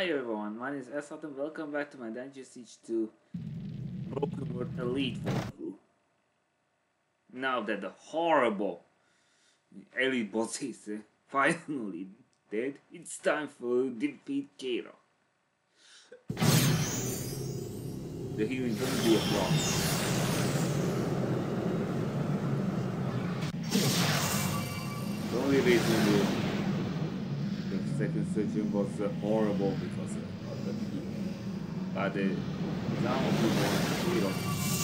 Hi everyone, my name is Esat and welcome back to my Dungeon Siege 2 Broken World Elite walkthrough. Now that the horrible Elite boss is finally dead, it's time for defeat Kira. The healing doesn't be a problem. The only reason the second session was horrible because of the healing. But now we want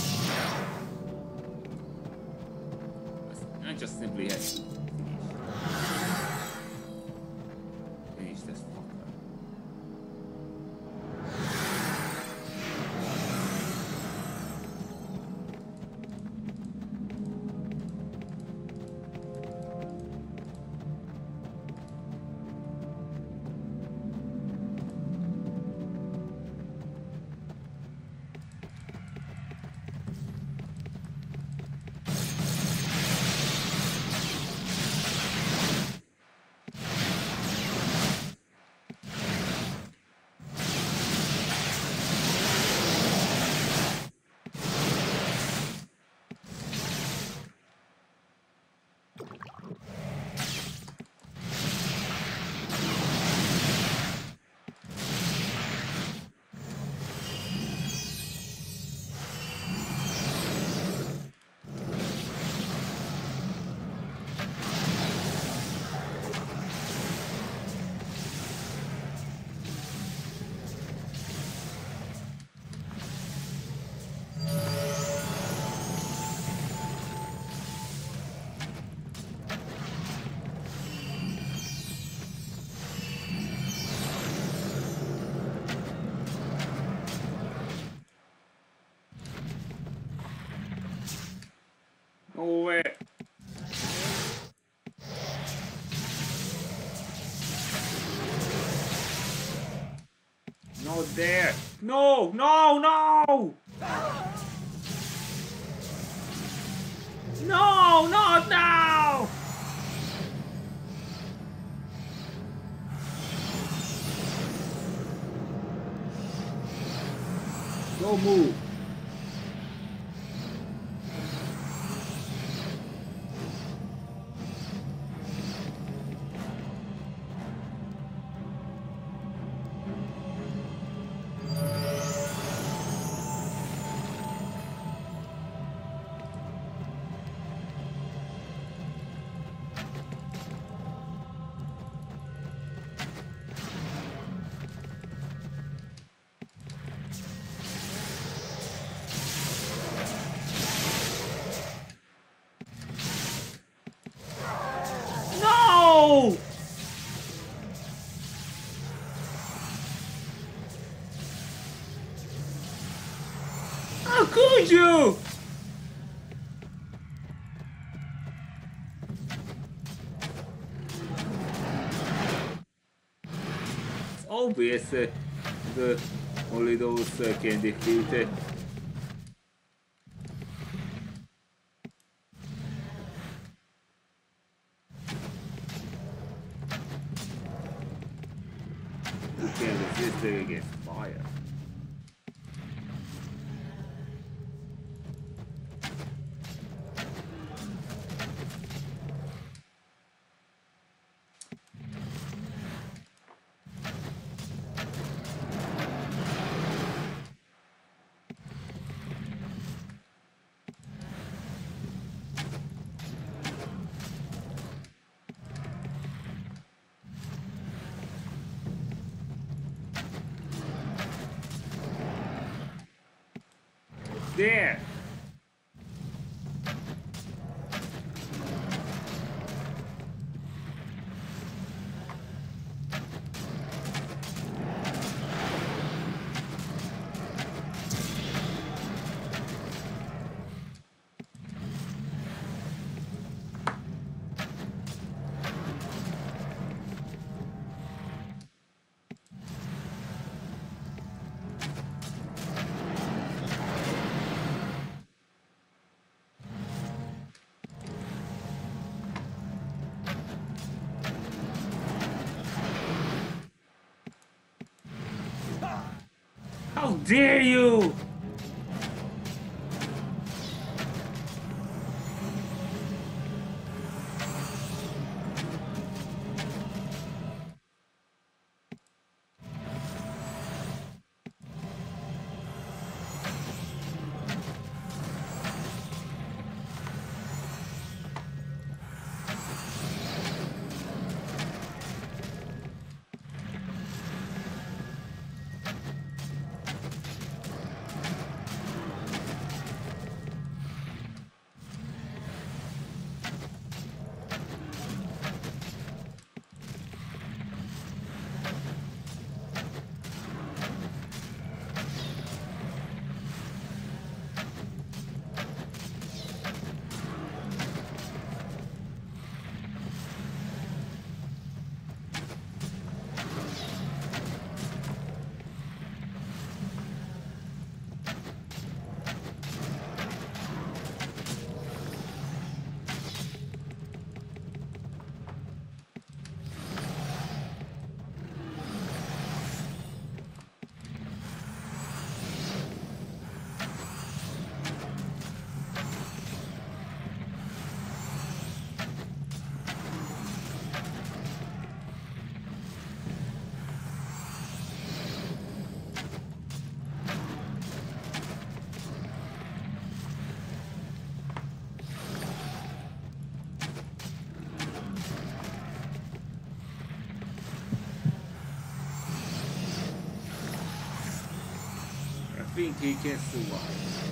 Kira. I just simply have to finish this fucker. No way. No there. No, no, no. No, not now. Don't move. No! How could you? It's obvious the only those can defeat it. You can resist it against fire. There! How dare you! I think he can survive.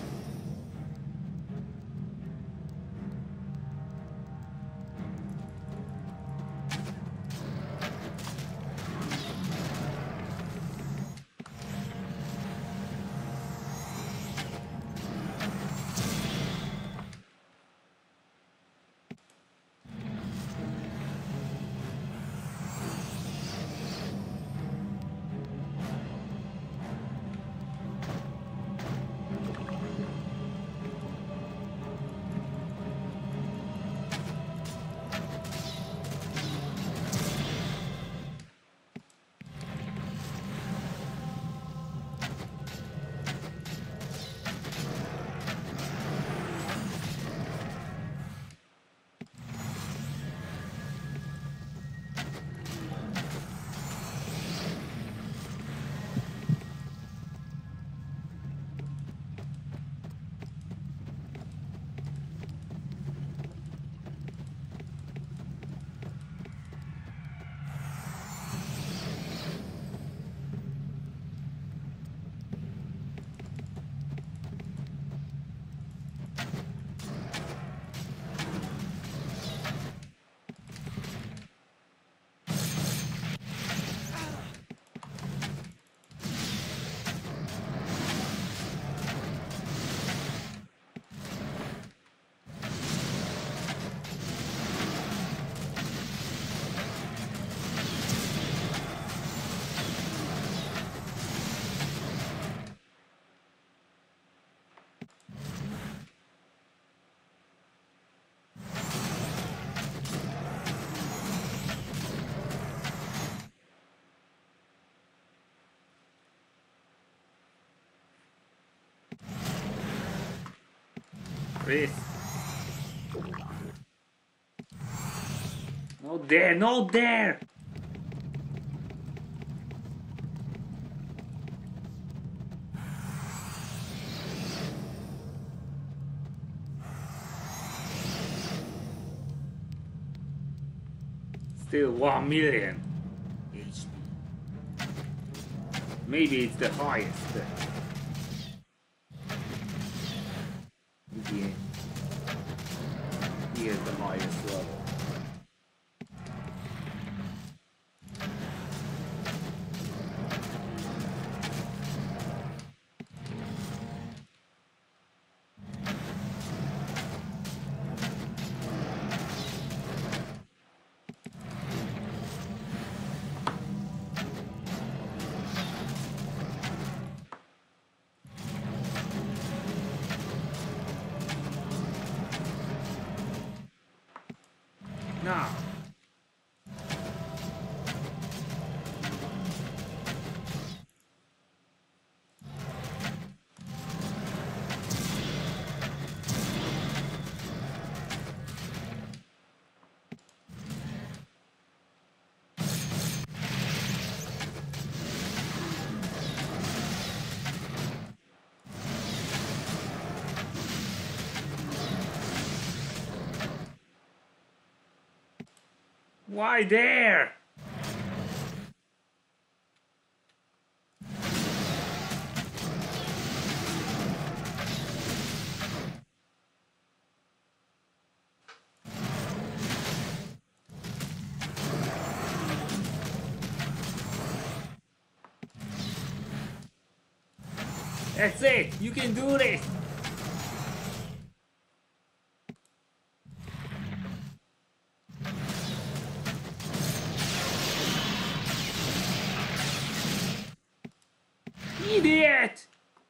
Chris. No dare, no dare! Still 1 million HP. Maybe it's the highest. Yeah. Here's the highest level. Now. Why there? That's it! You can do this! Idiot!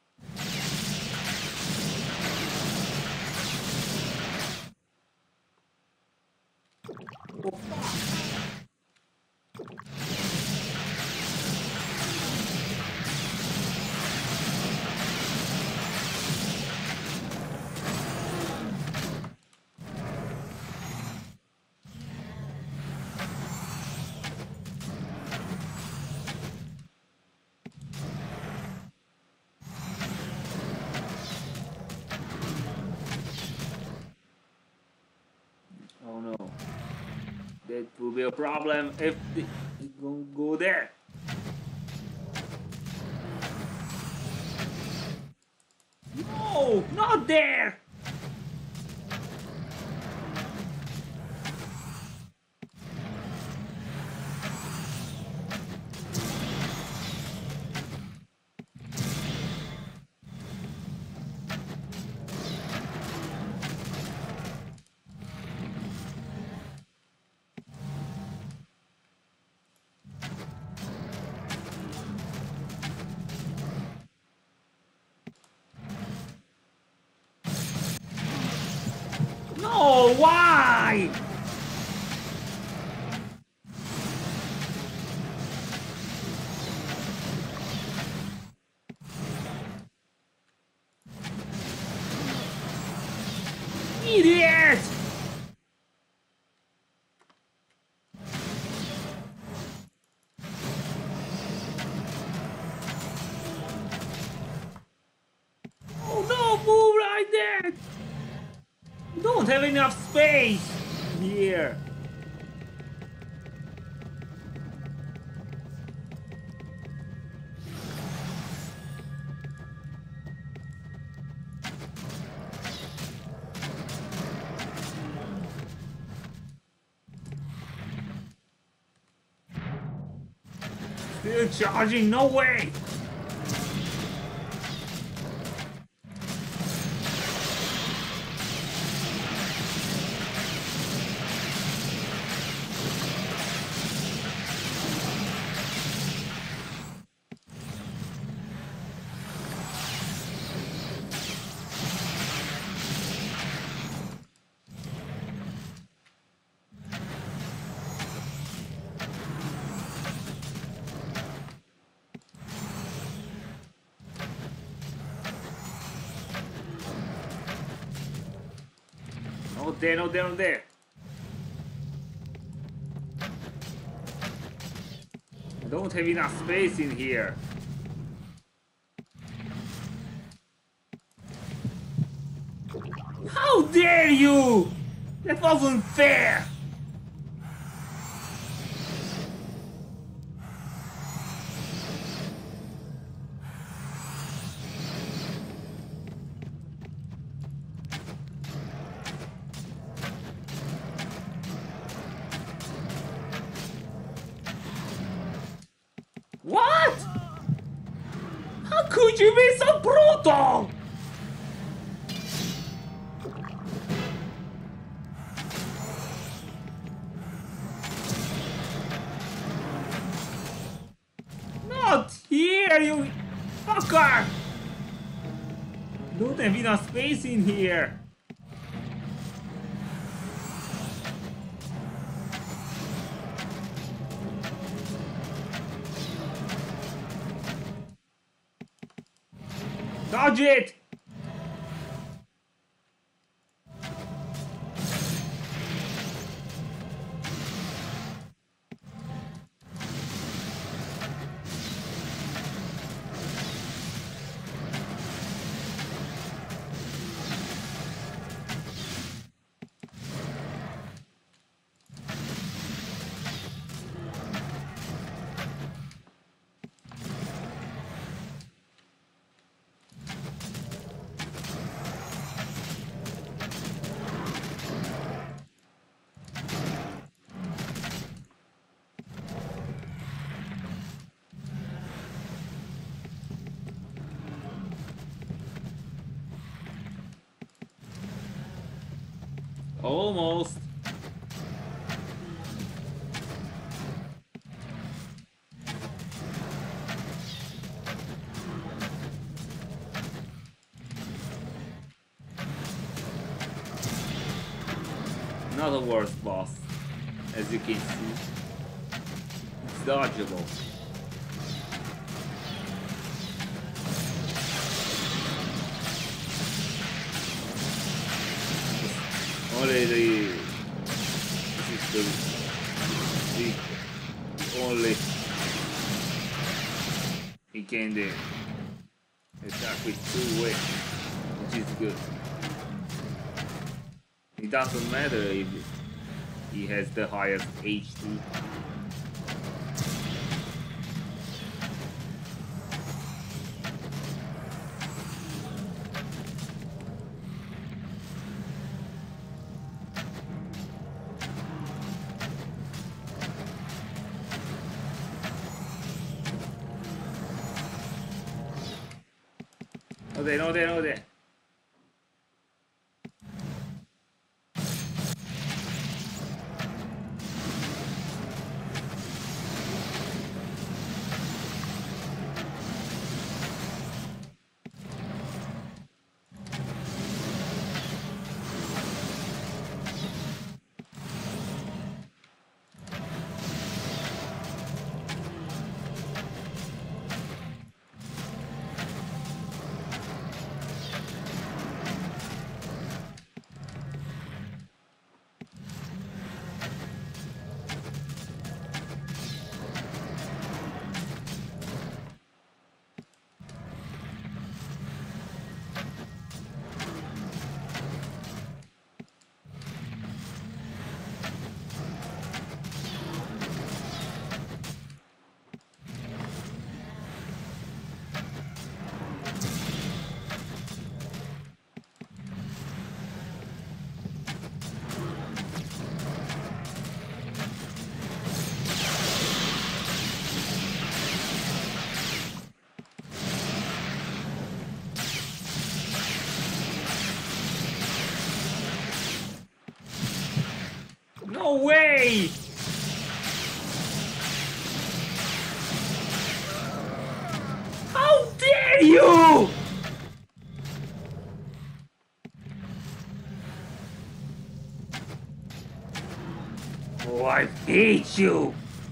Oh no. That will be a problem if it go there. No! Not there! No! Why? Idiot! Oh no! Move like that! You don't have enough space here. Still charging? No way! No there, no there, no there. I don't have enough space in here. How dare you! That wasn't fair! What? How could you be so brutal? Not here, you fucker! Don't have enough space in here. Dodge it! Almost. Not a worse boss, as you can see. It's dodgeable. Only the only he can do attack with 2 ways, which is good. It doesn't matter if he has the highest HP. No, there. No way! How dare you! Oh, I hate you!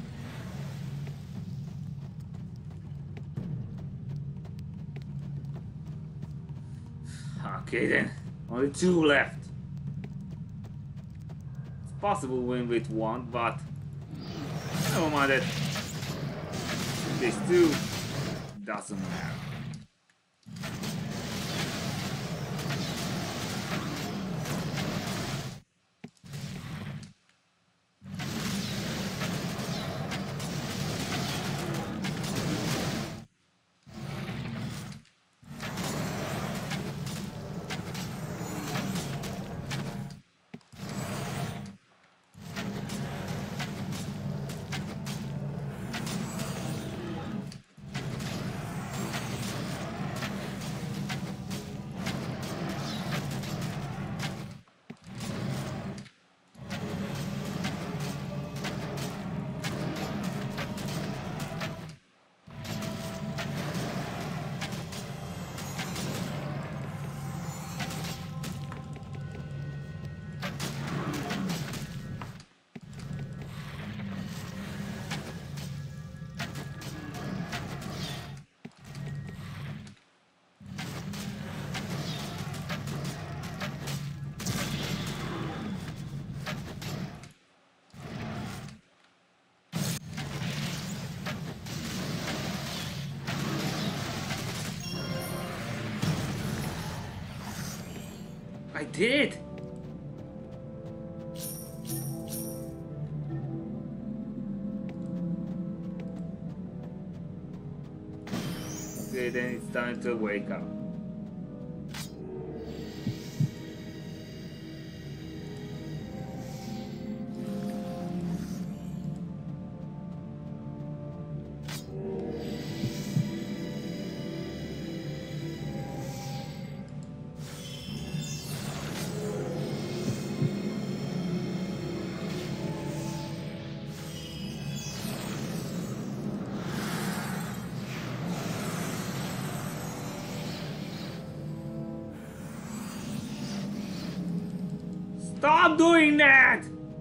Okay then, only 2 left. Possible win with 1, but never mind it. This 2 doesn't matter. I did! Okay, then it's time to wake up. Stop doing that!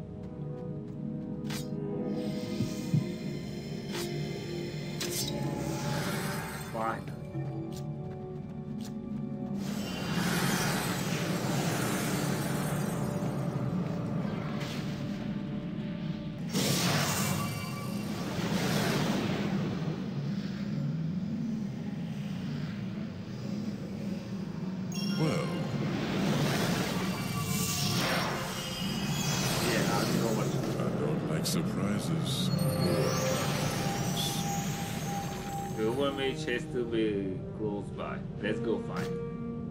Fine. Well, Yeah, I know what. I don't like surprises. The overmage has to be close by. Let's go find it.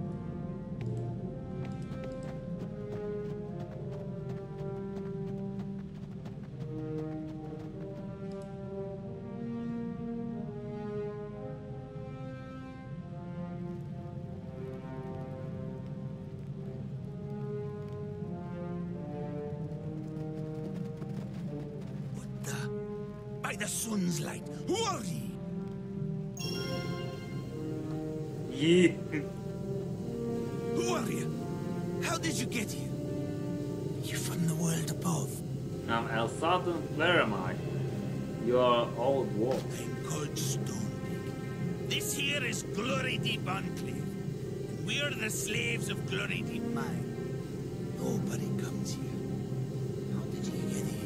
What the? By the sun's light, who are ye? Yeah. Who are you? How did you get here? You from the world above? I'm El Satan. Where am I? You're old wolf. I'm called Stonebeak. This here is Glory Deep Enclave. And we're the slaves of Glory Deep Mine. Nobody comes here. How did you get here?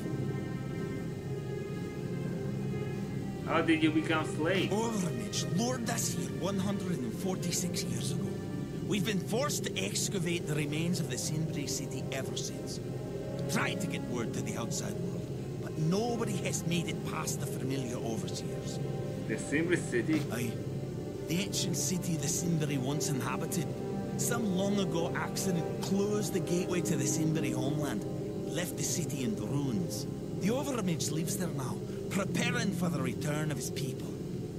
How did you become slave? Overmage lured us here 146 years ago. We've been forced to excavate the remains of the Sinbri city ever since. We tried to get word to the outside world, but nobody has made it past the familiar overseers. The Simbri city? Aye. The ancient city the Sinbri once inhabited. Some long ago accident closed the gateway to the Sinbri homeland, left the city in ruins. The Overimage lives there now, preparing for the return of his people.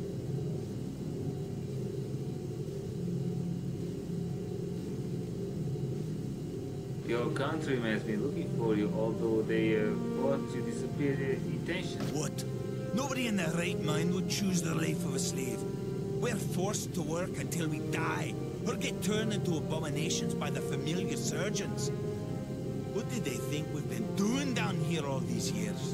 Your countrymen has been looking for you, although they thought you disappeared intentionally. What? Nobody in their right mind would choose the life of a slave. We're forced to work until we die, or get turned into abominations by the familiar surgeons. What did they think we've been doing down here all these years?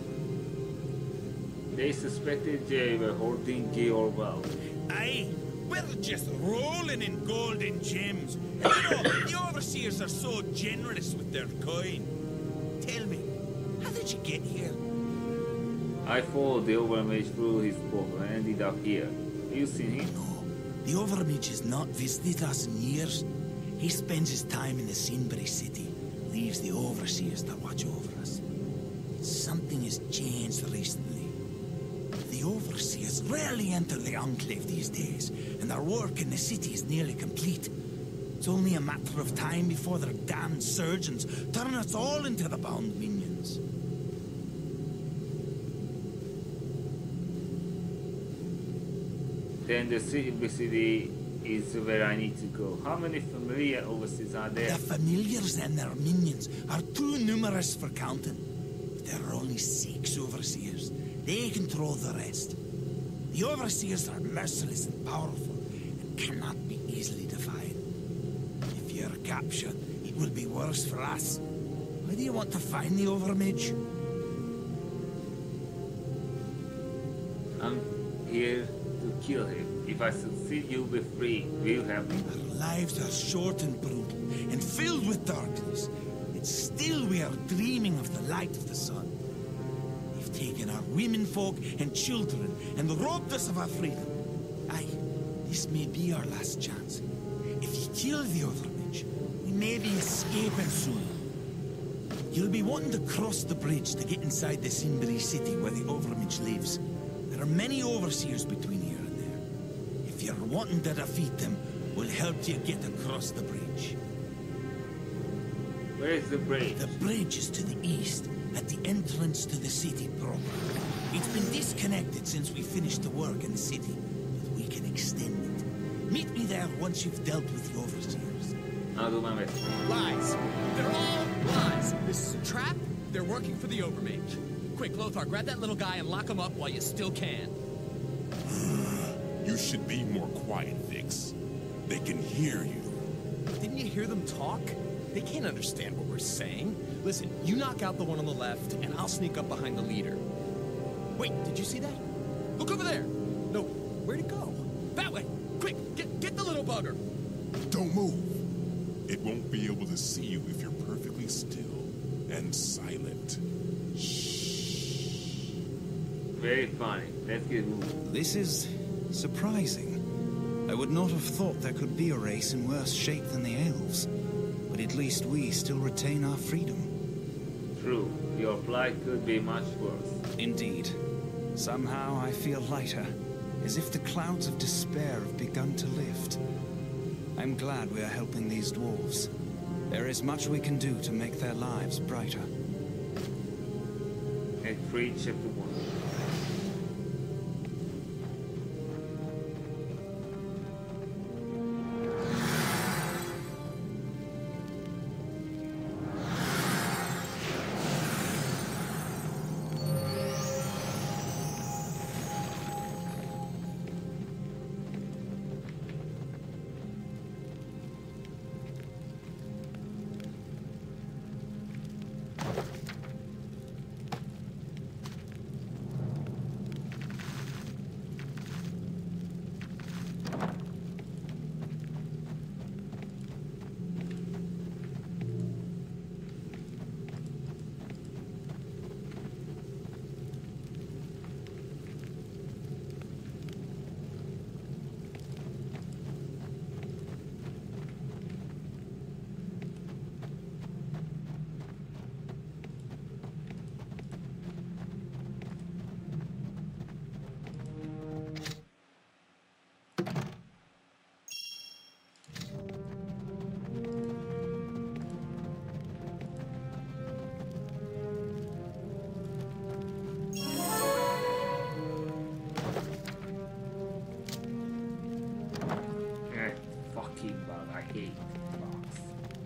They suspected they were hoarding your wealth. Aye, we're just rolling in gold and gems. And you know, the overseers are so generous with their coin. Tell me, how did you get here? I followed the Overmage through his book and ended up here. Have you seen him? No, the Overmage has not visited us in years. He spends his time in the Sinbri city, leaves the overseers to watch over us. Something has changed recently. The overseers rarely enter the Enclave these days, and their work in the city is nearly complete. It's only a matter of time before their damned surgeons turn us all into the bound minions. Then the city is where I need to go. How many familiar overseers are there? The familiars and their minions are too numerous for counting. There are only 6 overseers. They control the rest. The overseers are merciless and powerful, and cannot be easily defied. If you're captured, it will be worse for us. Why do you want to find the Overmage? I'm here to kill him. If I succeed, you'll be free. Will you help me? Our lives are short and brutal, and filled with darkness. And still we are dreaming of the light of the sun. They've taken our womenfolk and children, and robbed us of our freedom. Aye, this may be our last chance. If you kill the Overmage, we may be escaping soon. You'll be wanting to cross the bridge to get inside the Sinbri city where the Overmage lives. There are many overseers between here and there. If you're wanting to defeat them, we'll help you get across the bridge. Where is the bridge? The bridge is to the east, at the entrance to the city proper. It's been disconnected since we finished the work in the city, but we can extend it. Meet me there once you've dealt with the overseers. I'll do my best. Lies. They're all lies. This is a trap. They're working for the Overmage. Quick, Lothar, grab that little guy and lock him up while you still can. You should be more quiet, Vix. They can hear you. Didn't you hear them talk? They can't understand what we're saying. Listen, you knock out the one on the left, and I'll sneak up behind the leader. Wait, did you see that? Look over there! No, where'd it go? That way! Quick, get the little bugger! Don't move. It won't be able to see you if you're perfectly still and silent. Shh. Very funny. Let's get moving. This is surprising. I would not have thought there could be a race in worse shape than the elves. But at least we still retain our freedom. True. Your plight could be much worse. Indeed. Somehow I feel lighter, as if the clouds of despair have begun to lift. I'm glad we are helping these dwarves. There is much we can do to make their lives brighter. And free chapter 1. I hate box.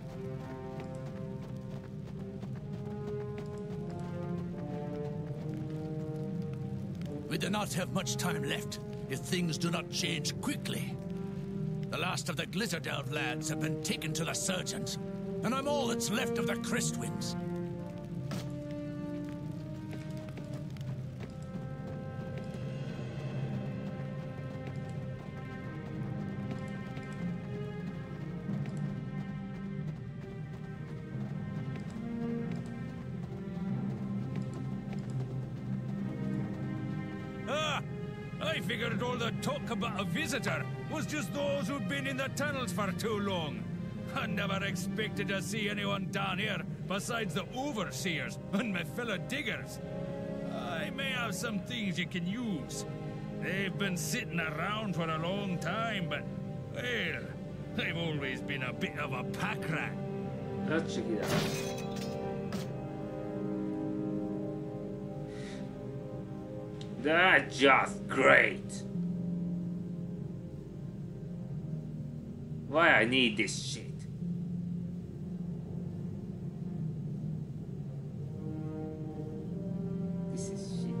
We do not have much time left if things do not change quickly. The last of the Glitterdelve lads have been taken to the surgeons, and I'm all that's left of the Crestwinds. I figured all the talk about a visitor was just those who'd been in the tunnels for too long. I never expected to see anyone down here besides the overseers and my fellow diggers. I may have some things you can use. They've been sitting around for a long time, but, well, I've always been a bit of a pack rat. Let's check it out. That's just great. Why I need this shit? This is shit.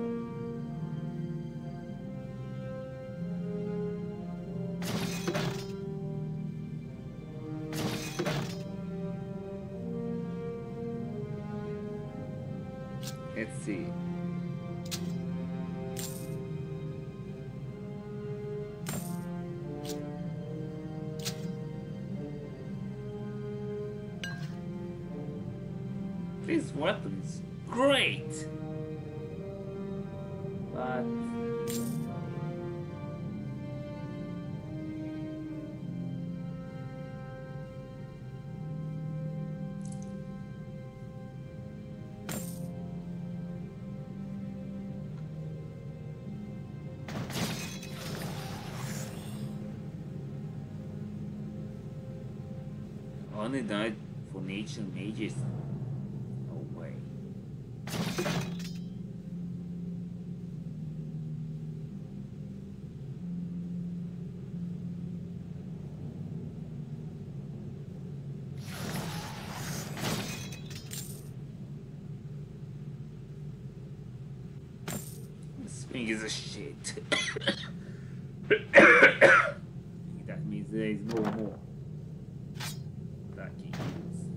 Let's see. This weapon's great, but only died for nature mages. This thing is a shit. That means there is no more that he is.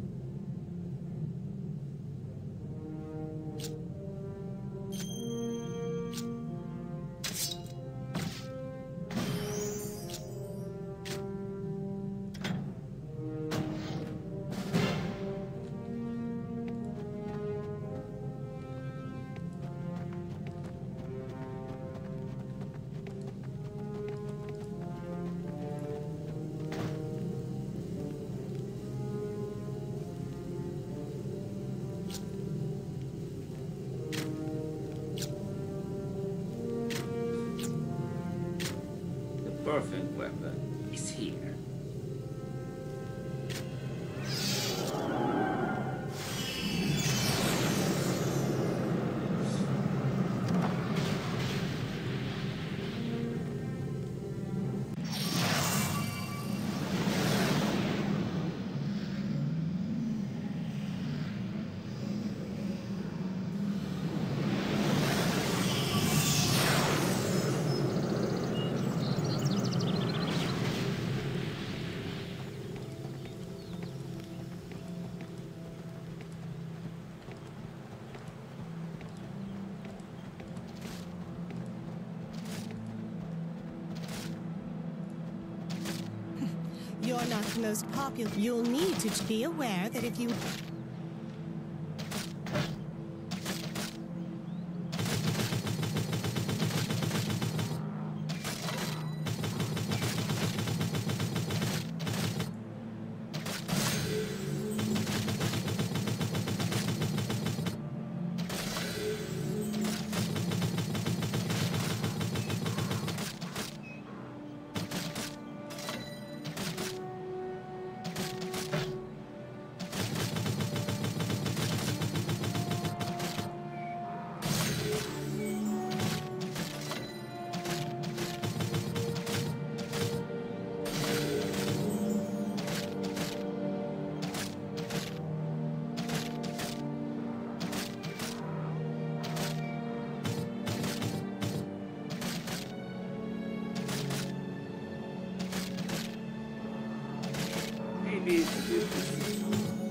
perfect weapon is here. You're not the most popular. You'll need to be aware that if you... Maybe it's a good decision.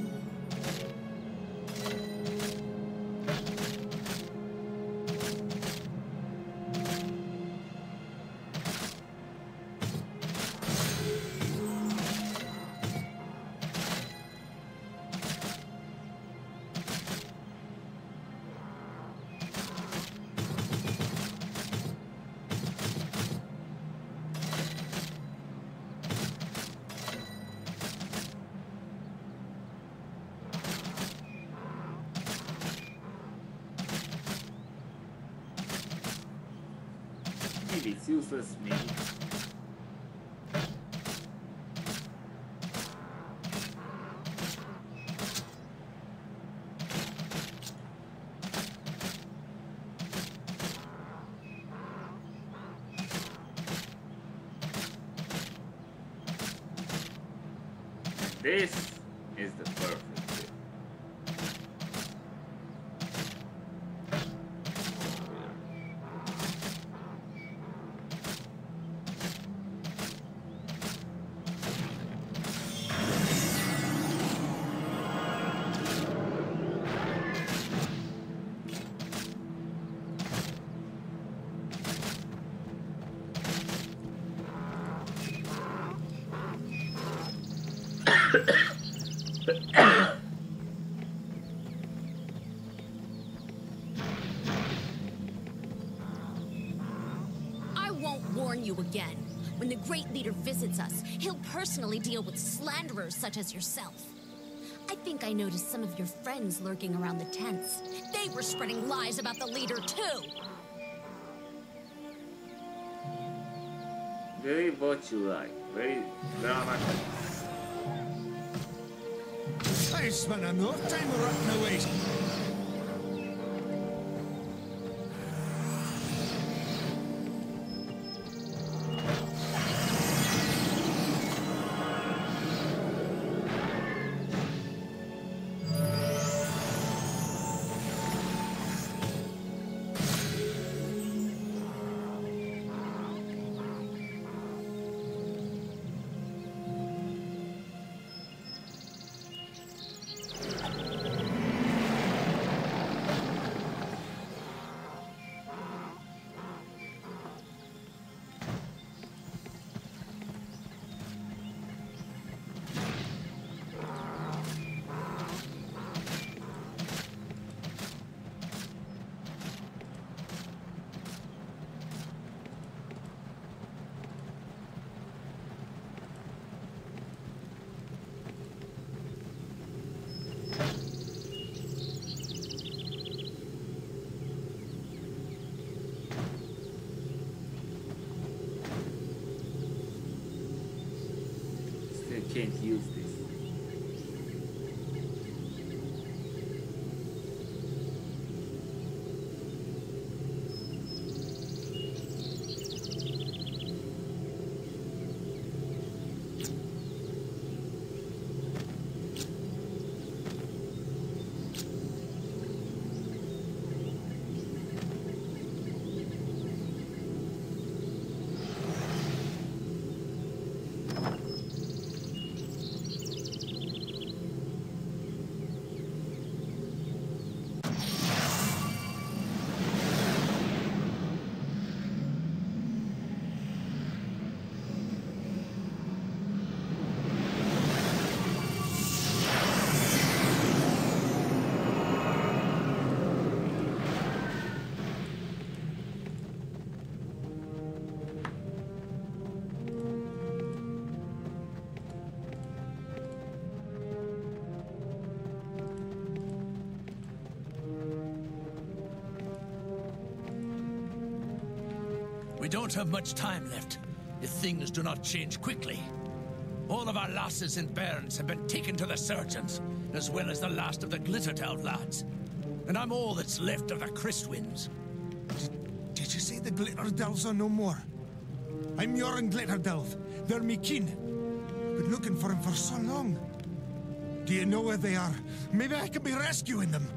Maybe it's useless, maybe. This is the perfect fit. I won't warn you again. When the Great Leader visits us, he'll personally deal with slanderers such as yourself. I think I noticed some of your friends lurking around the tents. They were spreading lies about the leader, too. Very what you like. Very dramatic. I spent enough time rotting away. can't use this. We don't have much time left, if things do not change quickly. All of our lasses and bairns have been taken to the surgeons, as well as the last of the Glitterdelve lads. And I'm all that's left of the Christwinds. Did you say the Glitterdelves are no more? I'm Yoren Glitterdelve. They're me kin. Been looking for them for so long. Do you know where they are? Maybe I can be rescuing them.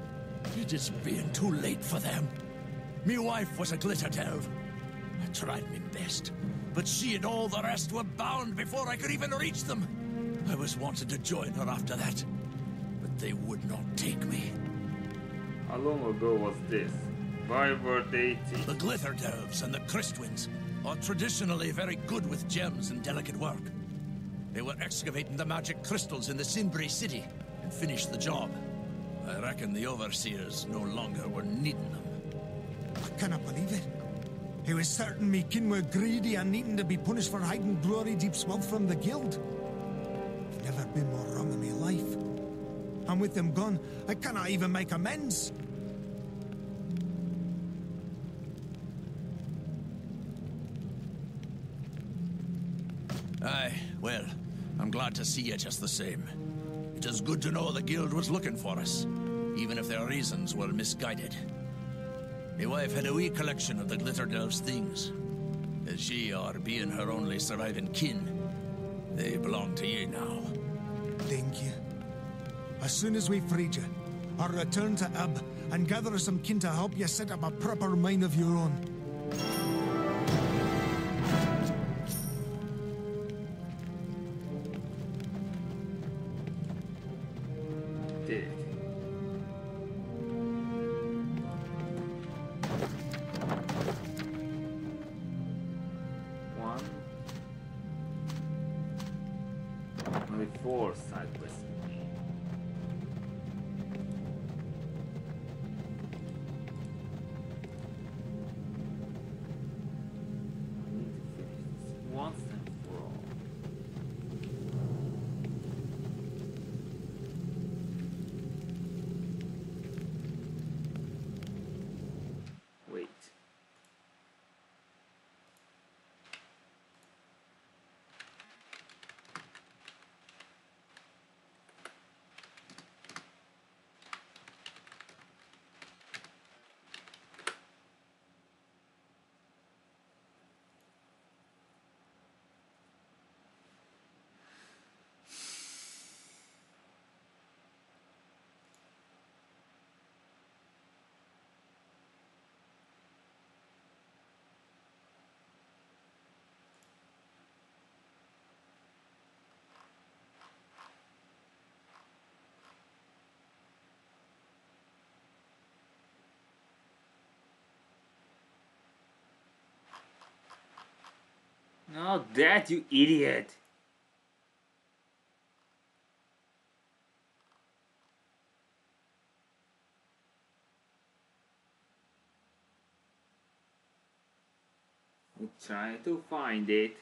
It is being too late for them. Me wife was a Glitterdelve. I tried my best, but she and all the rest were bound before I could even reach them. I was wanted to join her after that, but they would not take me. How long ago was this? Why were they The Glitterdelves and the Christwinds are traditionally very good with gems and delicate work. They were excavating the magic crystals in the Sinbray city and finished the job. I reckon the overseers no longer were needing them. I cannot believe it. He was certain me kin were greedy and needing to be punished for hiding glory deep's wealth from the guild. I've never been more wrong in my life. And with them gone, I cannot even make amends. Aye, well, I'm glad to see you just the same. It is good to know the guild was looking for us, even if their reasons were misguided. My wife had a wee collection of the Glitterdelve's things. As ye are being her only surviving kin, they belong to ye now. Thank you. As soon as we've freed you, I'll return to Ebb and gather some kin to help you set up a proper mine of your own. did? One. Only 4 side quests. I need to finish this once and for all. Wait. No, Dad, you idiot! I'm trying to find it.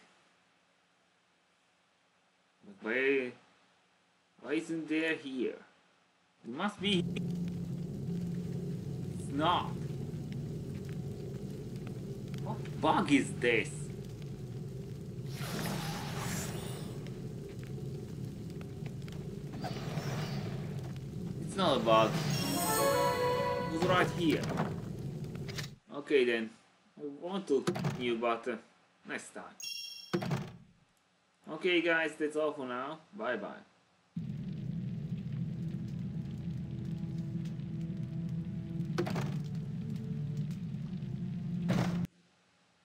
But why isn't there here? It must be. It's not. What bug is this? not a bug. It was right here. Okay then. I want to new button next time. Okay guys, that's all for now. Bye bye.